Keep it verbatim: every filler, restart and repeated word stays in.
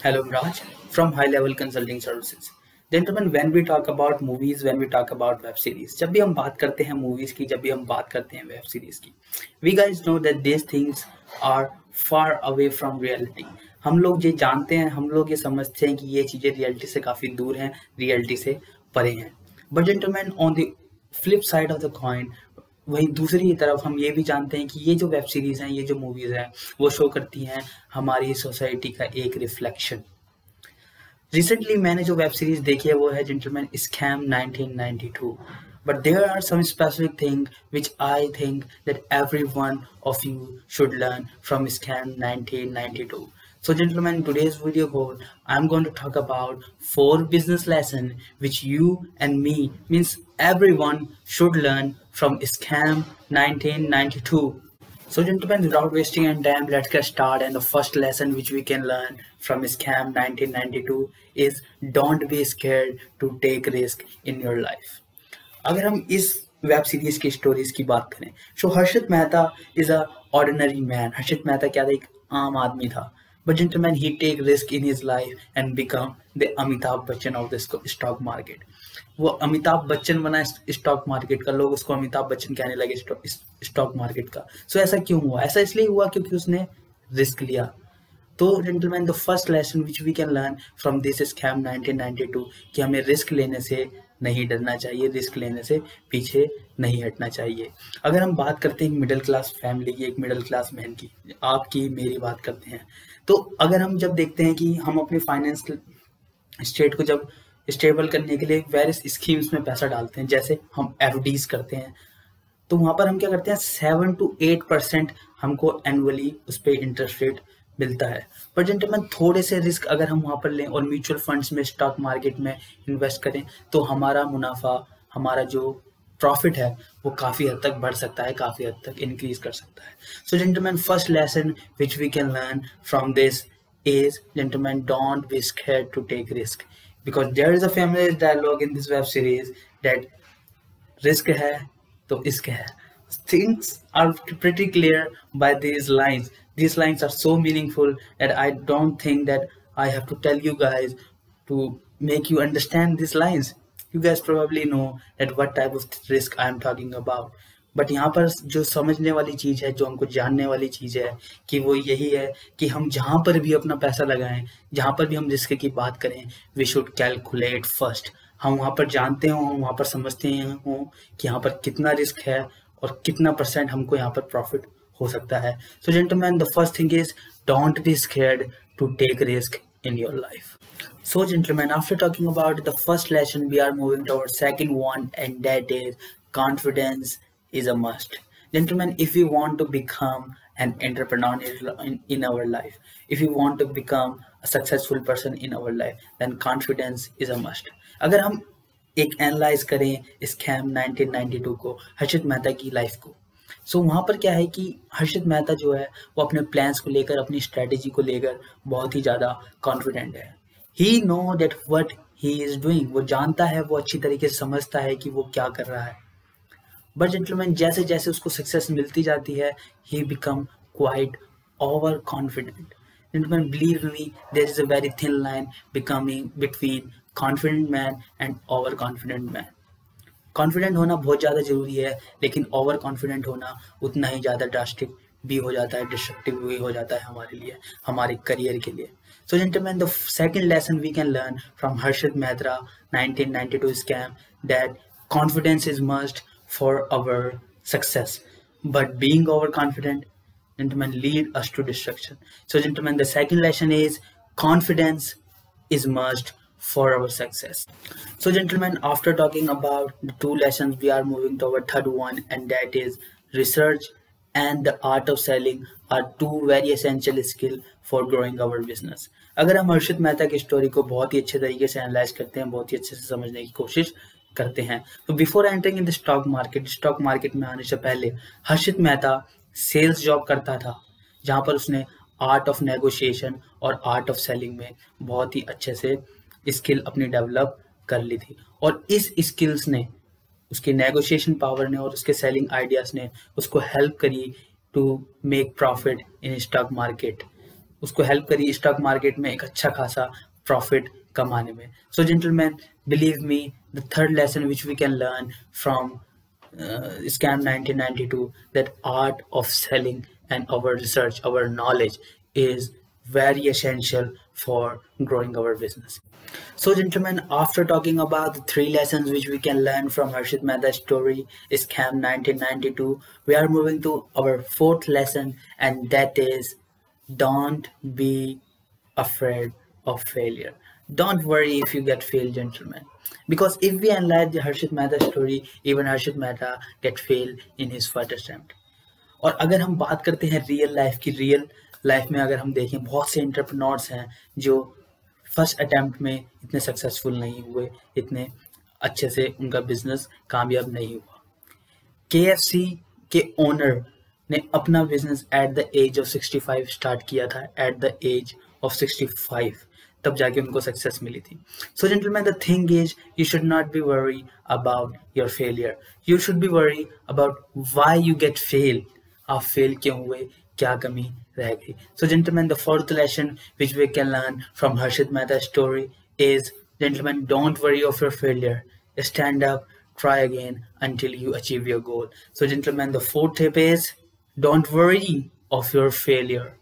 Hello, Raj from High Level Consulting Services. Gentlemen, when we talk about movies, when we talk about web series, जब भी हम बात करते हैं movies की, जब भी हम बात करते हैं web series की, we guys know that these things are far away from reality. हम लोग ये जानते हैं, हम लोग ये समझते हैं कि ये चीज़ें रियलिटी से काफ़ी दूर हैं, रियलिटी से परे हैं. But gentlemen, on the flip side of the coin, वहीं दूसरी तरफ हम ये भी जानते हैं कि ये जो वेब सीरीज हैं, ये जो मूवीज हैं, वो शो करती हैं हमारी सोसाइटी का एक रिफ्लेक्शन. रिसेंटली मैंने जो वेब सीरीज देखी है वो है gentleman scam nineteen ninety two. But there are some specific things which I think that every one of you should learn from Scam nineteen ninety-two. So gentlemen, today's video code, I'm going to talk about four business lessons which you and me, means everyone should learn from Scam nineteen ninety-two. So gentlemen, without wasting any time, let's get started. And the first lesson which we can learn from Scam nineteen ninety-two is don't be scared to take risk in your life. अगर हम इस web series की stories की बात करें, so Harshit Mehta is a ordinary man. Harshit Mehta क्या था? एक आम आदमी था. But gentleman, he take risk in his life and become the Amitabh Bachchan of the stock market. वो अमिताभ बच्चन बना स्टॉक मार्केट का. लोग उसको अमिताभ बच्चन कहने लगे स्टॉक मार्केट का. सो so, ऐसा क्यों हुआ? ऐसा इसलिए हुआ क्योंकि उसने रिस्क लिया. तो gentleman, the first lesson which we can learn from this scam nineteen ninety two कि हमें रिस्क लेने से नहीं डरना चाहिए, रिस्क लेने से पीछे नहीं हटना चाहिए. अगर हम बात करते हैं मिडिल क्लास फैमिली की, एक मिडिल क्लास मैन की, आपकी मेरी बात करते हैं, तो अगर हम जब देखते हैं कि हम अपनी फाइनेंस स्टेट को जब स्टेबल करने के लिए वेरियस स्कीम्स में पैसा डालते हैं, जैसे हम एफडीज करते हैं, तो वहाँ पर हम क्या करते हैं, सेवन टू एट परसेंट हमको एनुअली उस पर इंटरेस्ट रेट मिलता है. पर जेंटलमैन, थोड़े से रिस्क अगर हम वहाँ पर लें और म्यूचुअल फंड्स में, स्टॉक मार्केट में इन्वेस्ट करें, तो हमारा मुनाफा, हमारा जो प्रॉफिट है वो काफ़ी हद तक बढ़ सकता है, काफ़ी हद तक इंक्रीज कर सकता है. So gentleman, first lesson which we can learn from this is gentleman, don't be scared to take risk, because there is a famous dialogue in this web series that risk है तो इश्क है. Things are pretty clear by these lines. These lines are so meaningful that I don't think that I have to tell you guys to make you understand these lines. You guys probably know that what type of risk I am talking about. But यहाँ पर जो समझने वाली चीज़ है, जो हमको जानने वाली चीज़ है, कि वो यही है कि हम जहाँ पर भी अपना पैसा लगाएं, जहाँ पर भी हम रिस्क की बात करें, वी शुड कैलकुलेट फर्स्ट. हम वहाँ पर जानते हों, हम वहाँ पर समझते हों कि यहाँ पर कितना रिस्क है और कितना परसेंट हमको यहाँ पर प्रॉफिट हो सकता है. So gentleman, the first thing is don't be scared to take risk in your life. So gentlemen, after talking about the first lesson, we are moving to our second one, and that is confidence is a must. Gentlemen, if you want to become an entrepreneur in, in our life, if you want to become a successful person in our life, then confidence is a must. अगर हम एक analyse करें scam nineteen ninety to को, हर्षित मेहता की life को, सो so, वहाँ पर क्या है कि हर्षित मेहता जो है वो अपने प्लान्स को लेकर, अपनी स्ट्रेटेजी को लेकर बहुत ही ज़्यादा कॉन्फिडेंट है. He know that what he is doing. वो जानता है, वो अच्छी तरीके से समझता है कि वो क्या कर रहा है. बट जेंटलमैन, जैसे जैसे उसको सक्सेस मिलती जाती है, he become quite over confident. Gentlemen, believe me, there is a very thin line becoming between confident man and overconfident man. Confident होना बहुत ज़्यादा ज़रूरी है, लेकिन ओवर कॉन्फिडेंट होना उतना ही ज़्यादा ड्रास्टिक भी हो जाता है, डिस्ट्रक्टिव भी हो जाता है हमारे लिए, हमारे करियर के लिए. So gentleman, the second lesson we can learn from Harshit Mehta nineteen ninety two scam that confidence is must for our success, but being over confident, gentlemen, lead us to destruction. So gentlemen, the second lesson is confidence is must for our success. So gentlemen, after talking about the two lessons, we are moving to our third one, and that is research and the art of selling are two very essential skill for growing our business. अगर हम हर्षित मेहता की story को बहुत ही अच्छे तरीके से analyse करते हैं, बहुत ही अच्छे से समझने की कोशिश करते हैं, तो before entering in the stock market, stock market में आने से पहले हर्षित मेहता सेल्स जॉब करता था, जहाँ पर उसने आर्ट ऑफ नेगोशिएशन और आर्ट ऑफ सेलिंग में बहुत ही अच्छे से स्किल अपनी डेवलप कर ली थी. और इस स्किल्स ने, उसके नेगोशिएशन पावर ने और उसके सेलिंग आइडियाज ने उसको हेल्प करी to make profit in stock market. उसको हेल्प करी स्टॉक मार्केट में एक अच्छा खासा प्रॉफिट कमाने में. So gentlemen, believe me, the third lesson which we can learn from uh, Scam nineteen ninety-two, that art of selling and our research, our knowledge is very essential for growing our business. So gentlemen, after talking about the three lessons which we can learn from Harshit Mehta's story, Scam nineteen ninety-two, we are moving to our fourth lesson, and that is, don't be afraid of failure. Don't worry if you get failed, gentlemen. Because if we analyze the Harshit Mehta story, even Harshit Mehta get failed in his first attempt. और अगर हम बात करते हैं real life की, real life में अगर हम देखें, बहुत से एंटरप्रेन्योर्स हैं जो फर्स्ट अटेम्प्ट में इतने सक्सेसफुल नहीं हुए, इतने अच्छे से उनका बिजनेस कामयाब नहीं हुआ. के एफ सी के ओनर ने अपना business at the age of sixty five start किया था, at the age of sixty five, तब जाके उनको सक्सेस मिली थी. So gentleman, the thing is, you should not be worry about your failure, you should be worry about why you get fail. आप fail क्यों हुए, क्या कमी रह गई. So gentleman, the fourth lesson which we can learn from Harshit Mehta story is, gentleman, don't worry of your failure, stand up, try again until you achieve your goal. So gentlemen, the fourth tip is, don't worry of your failure.